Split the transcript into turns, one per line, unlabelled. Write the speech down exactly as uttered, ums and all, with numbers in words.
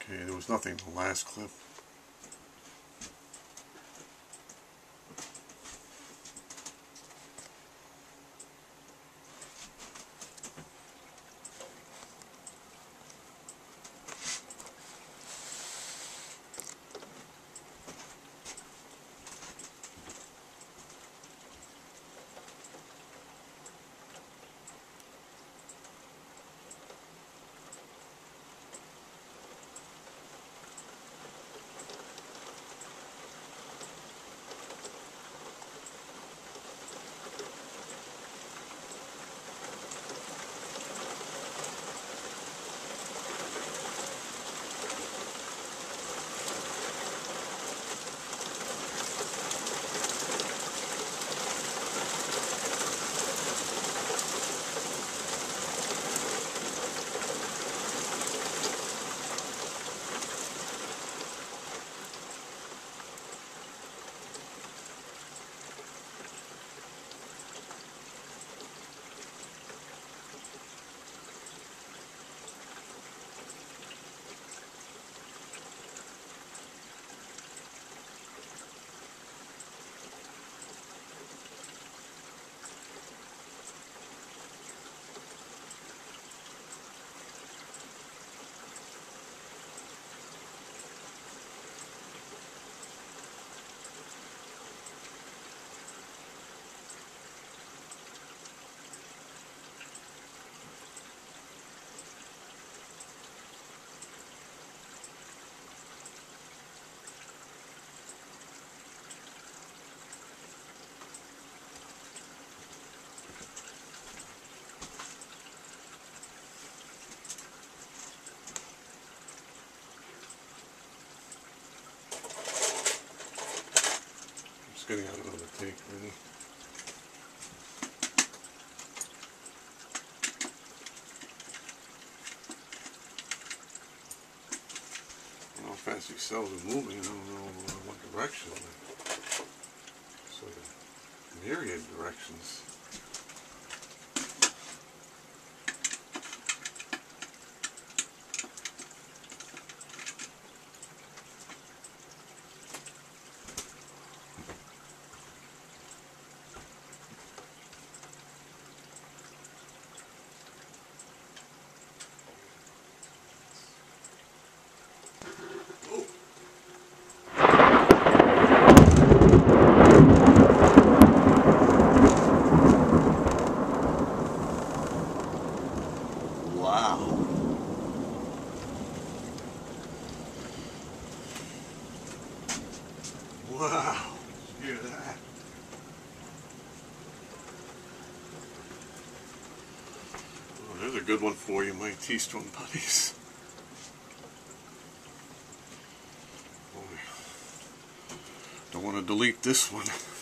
Okay, there was nothing in the last clip. Just getting out another take, really. I don't know how fast these cells are moving. I don't know what direction. So the myriad directions. Wow, did you hear that? Oh, there's a good one for you, my T-string buddies. Boy, don't want to delete this one.